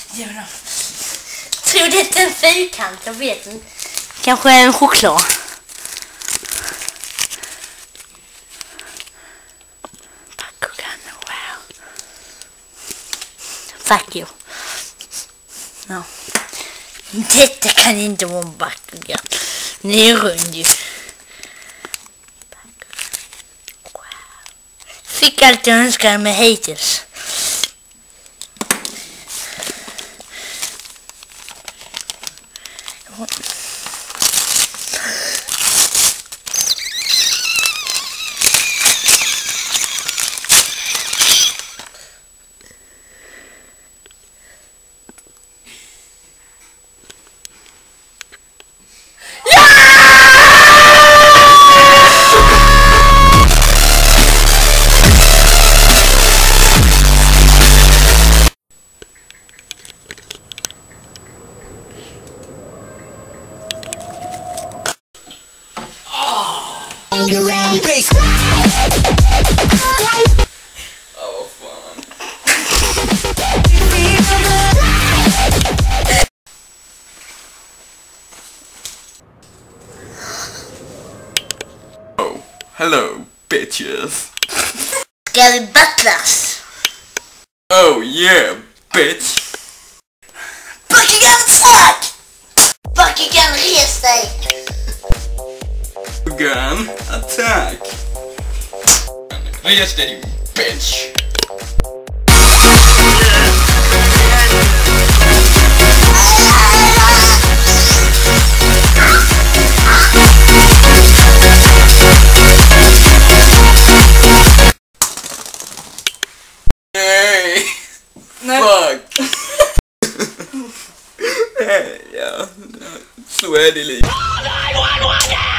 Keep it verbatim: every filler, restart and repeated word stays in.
Jag tror det är en fyrkant, jag vet inte. Kanske en choklad. Bakugan, wow. Fuck you. No. Detta kan inte vara en Bakugan. Ni är rund ju. Wow. Fick allt jag önskade med hittills. Oh, fan. Oh, hello, bitches. Ska vi battlas? Oh yeah, bitch. Bakugan, attack! Bakugan, res dig! Gun attack. Res dig, bitch. Nej. Nej. Fuck. Nej, ja. Så är det liv.